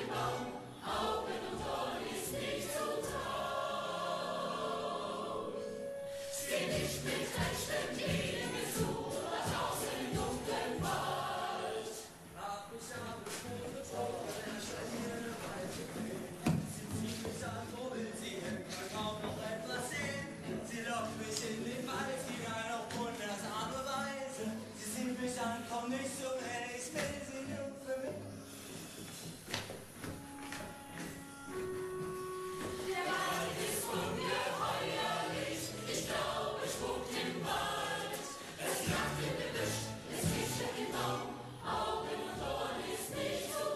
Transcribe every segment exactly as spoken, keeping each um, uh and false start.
Komm nicht so schnell, ich will sie nur für mich. Der Wald ist ungeheuerlich, ich glaube, es spukt im Wald. Es jagt im Gebüsch, es kichert im Baum, Augen und Ohren ist nicht zu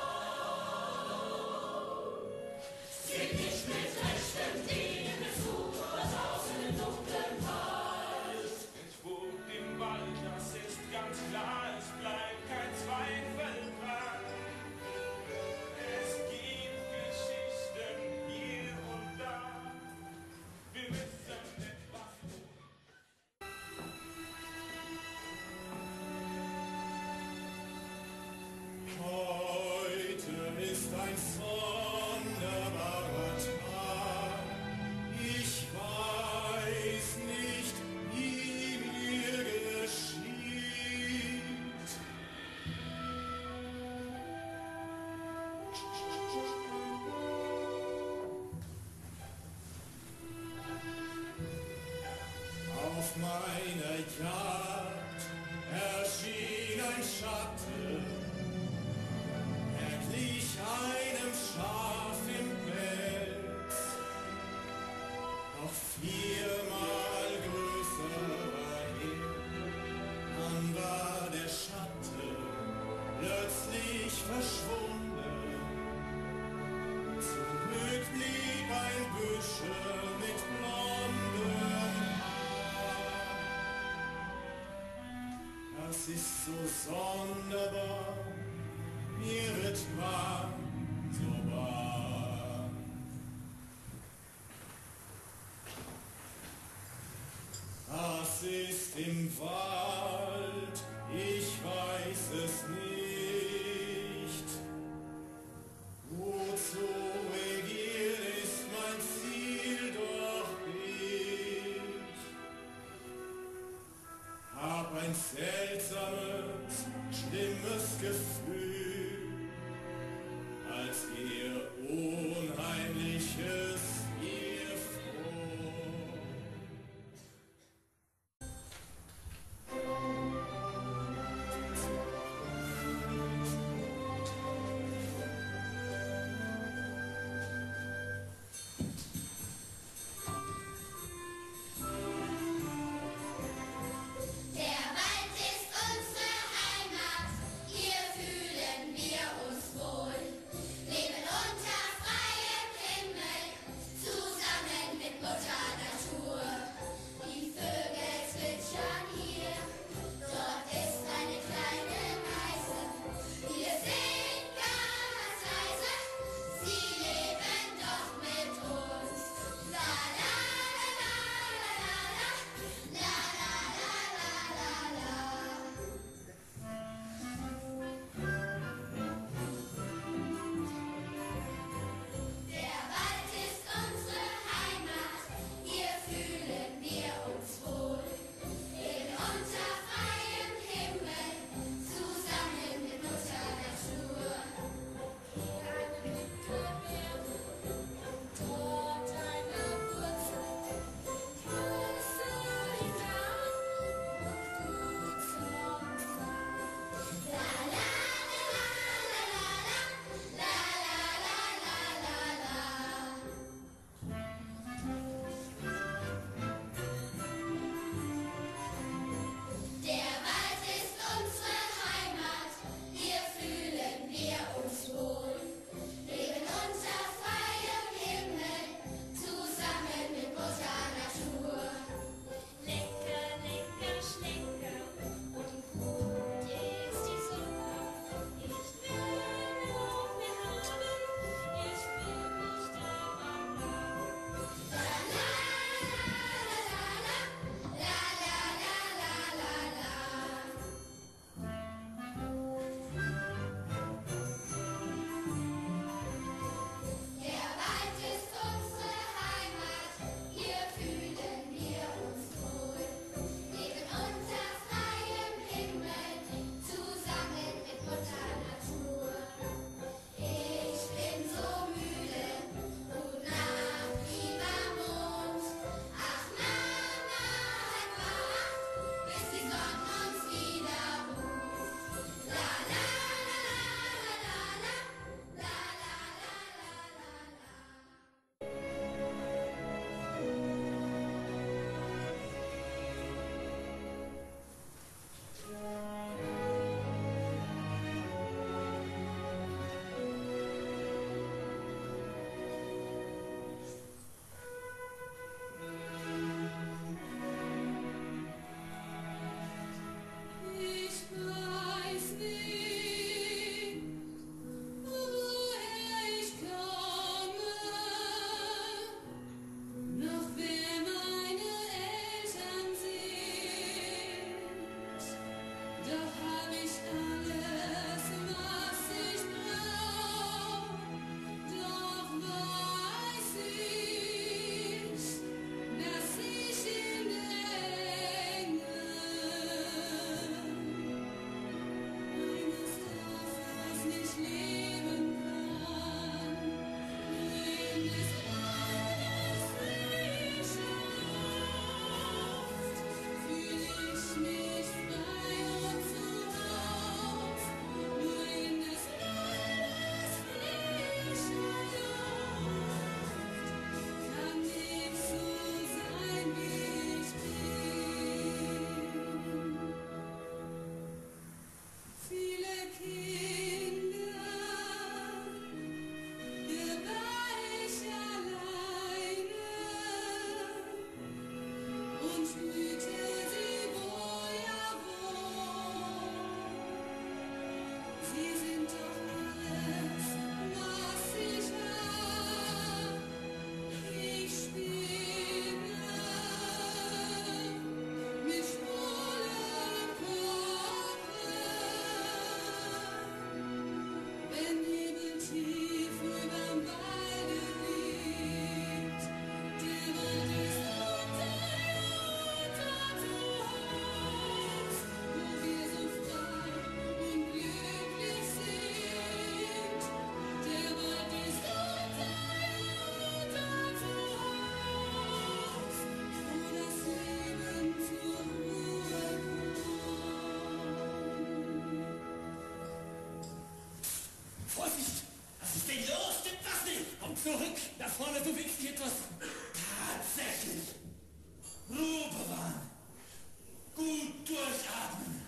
trauen. Es gibt nicht mit rechtem Dinge zu, was außen im dunklen Wald. Es spukt im Wald, das ist ganz klar, es bleibt kein Zweifel dran. Es gibt Geschichten hier und da, wir müssen etwas tun. Heute ist ein sonderbarer Tag, ich weiß nicht, wie mir geschieht. Auf meiner Jagd erschien ein Schatten, er glich einem Schaf im Pelz, doch viermal größer war er. Dann war der Schatten plötzlich verschwunden, zurück blieb ein Büschel mit blondem Haar. Das ist so sonderbar, mir wird warm, so warm. Was ist im Wald? Ich weiß es nicht. Wozu regieren ist mein Ziel, doch ich hab ein seltsames, schlimmes Gefühl, als ihr unheimliches ihr Freund. Der Wald ist unsere Heimat, hier fühlen wir uns wohl. Leben zurück! Da vorne bewegt sich etwas! Tatsächlich! Ruhe bewahren! Gut durchatmen!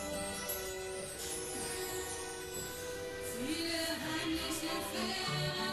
Viele heimliche Fälle